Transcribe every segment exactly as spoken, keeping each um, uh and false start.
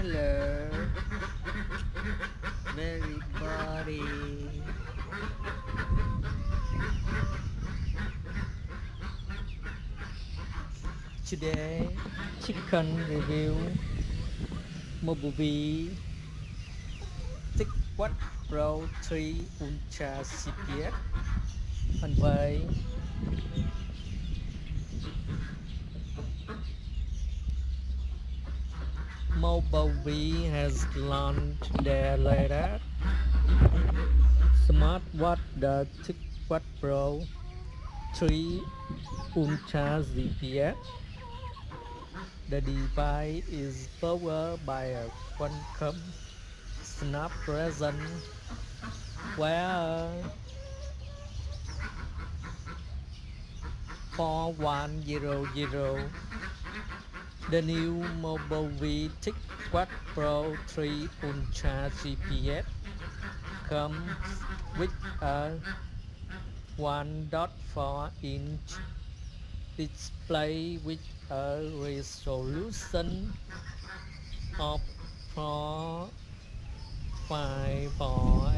Hello, everybody. Today, chicken review movie Tick What Pro three Ultra xê pê ét on way. Mobile V has launched their latest smartwatch, the Tick What Pro three Ultra xê pê ét. The device is powered by a Qualcomm Snapdragon where four one zero zero. The new Mobile V Tick What Pro three Ultra xê pê ét comes with a one point four inch display with a resolution of four five four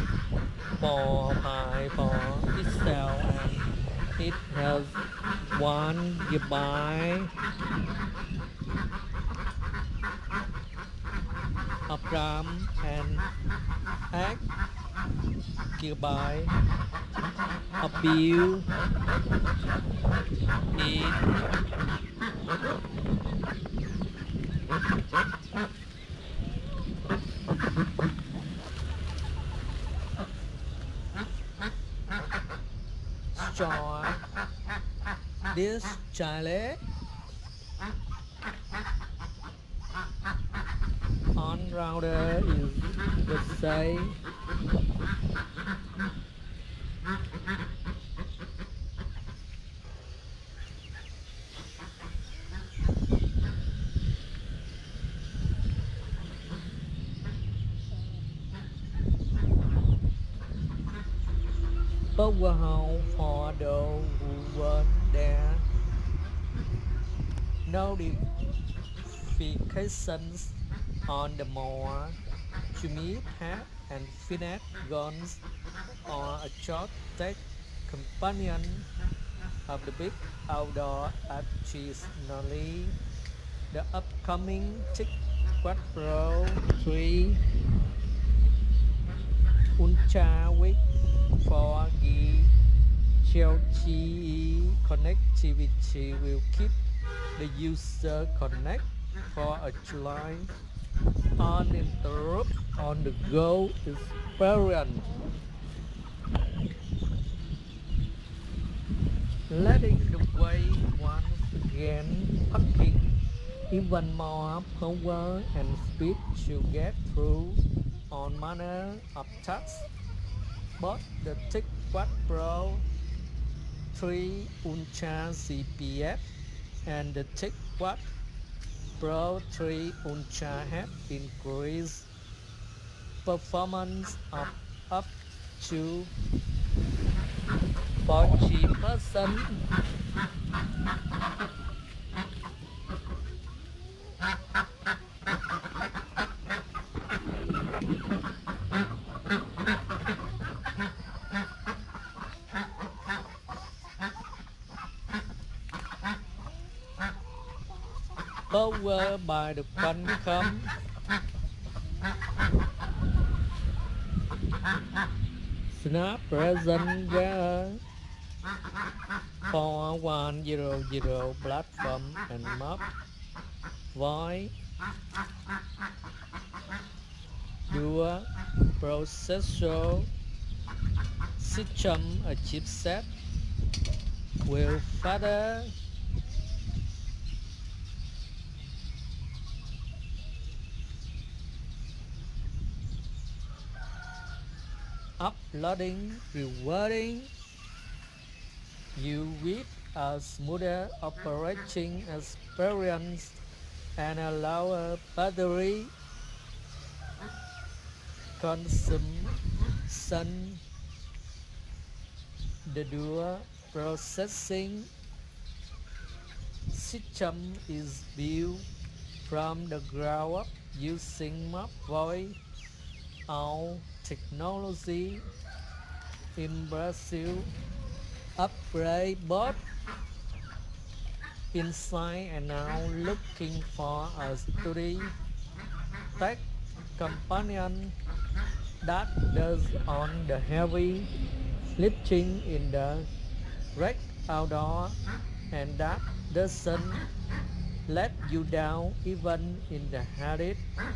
pixels, and it has one gigabyte of RAM and eight gigabyte of built in store. This challenge on router is the same. Powerhouse for those who weren't there. Notifications on the more to meet hat and finesse guns or a short tech companion of the big outdoor additionally. The upcoming Tick What Pro three Ultra with four G L T E connectivity will keep the user connected for a July uninterrupted on the go experience. Leading the way once again, packing even more power and speed to get through all manner of tasks. Both the Tick What Pro three Ultra xê pê ét and the Tick What Pro three Ultra have increased performance of up to forty percent. Powered by the Qualcomm Snapdragon Wear four one zero zero platform and map voice dual processor system, a chipset will further uploading, rewarding you with a smoother operating experience and a lower battery consumption. The dual processing system is built from the ground up using Mapboy, our technology in Brazil upgrade both inside and now looking for a steady tech companion that does on the heavy lifting in the red outdoor and that doesn't let you down even in the hardest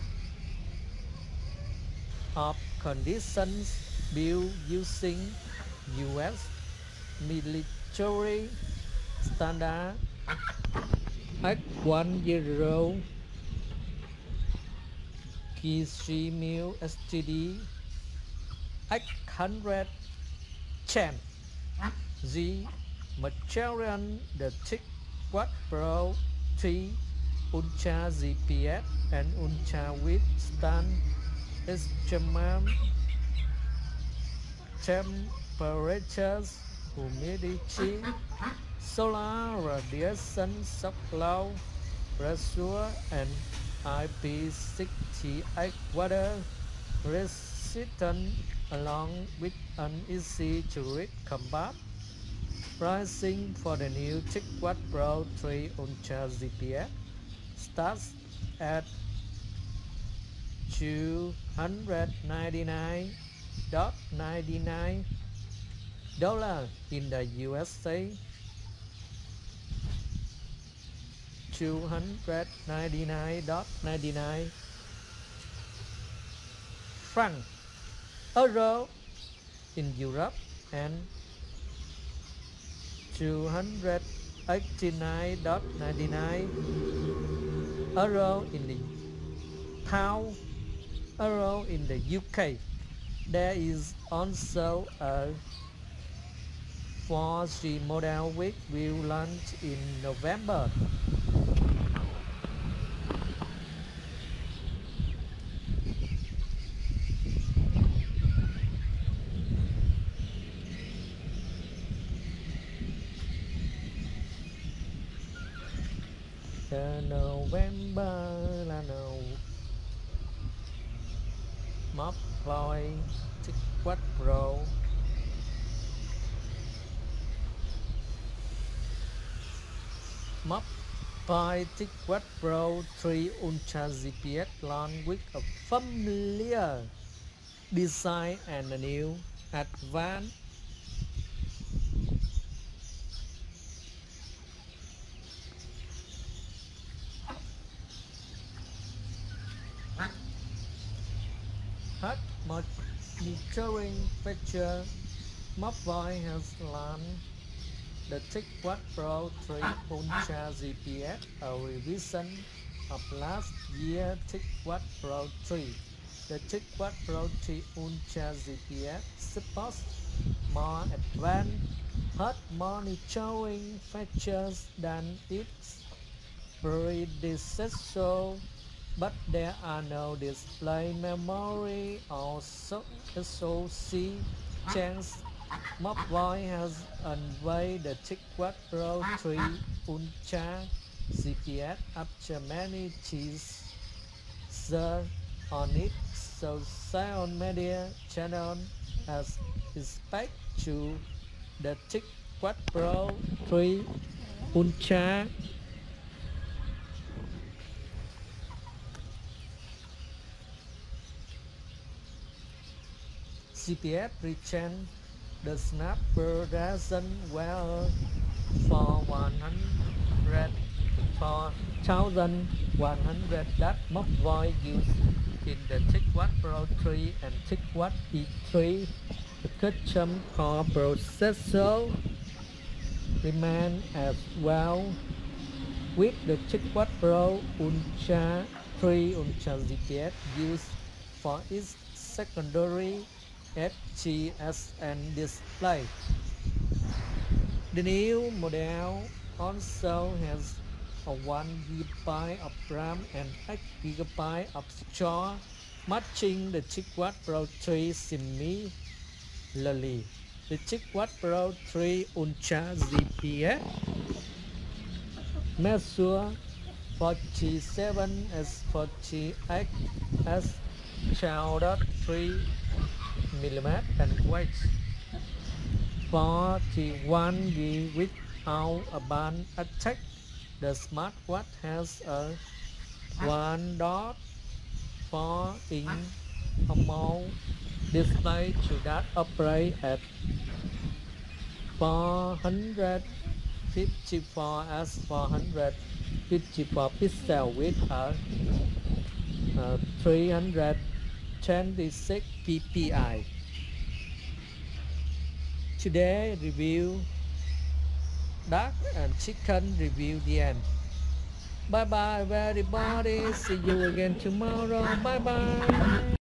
of conditions. Built using U S military standard X one zero Kishimil S T D X one hundred ten G Material the Thick Quad Pro three Ultra G P S and Ultra Withstand extreme temperatures, humidity, solar radiation, shock low pressure, and I P sixty-eight water resistant, along with an easy to read combat. Pricing for the new ThickWatt Pro three Ultra G P S starts at two hundred ninety-nine dollars in the U S A, two hundred ninety-nine ninety-nine franc euro in Europe, and two hundred eighty-nine ninety-nine euro in the pound euro in the U K. There is also a four G model which will launch in November. The November là đầu Mapboy ThickWatt Pro Mapboy ThickWatt Pro three Ultra G P S launched with a familiar design and a new advanced heart monitoring feature. Mapboy has launched the ThickWatt Pro three Ultra G P S, a revision of last year ThickWatt Pro three. The ThickWatt Pro three Ultra G P S supports more advanced heart monitoring features than its predecessor, but there are no display memory or S O C changes. Mapboy has unveiled the ThickWatt Pro three Ultra G P S after many teasers on its social media channel as respect to the ThickWatt Pro three Ultra G P S reaching the Snapdragon well for one hundred four thousand one hundred that Mapboy used in the ThickWatt Pro three and ThickWatt E three. The custom core processor remain as well, with the ThickWatt Pro Ultra three Ultra G P S used for its secondary F G S and display. The new model also has a one gigabyte of RAM and eight gigabyte of storage, matching the ThickWatt Pro three similarly. The ThickWatt Pro three Ultra G P S measures forty-seven S forty-eight S twelve point three millimeter and weight. forty-one gig without a band attack. The smartwatch has a one point four inch AMOLED display to that operate at four hundred fifty-four as four hundred fifty-four pixel with a uh, three hundred twenty-six P P I. Today review duck and chicken review the end. Bye bye everybody. See you again tomorrow. Bye bye.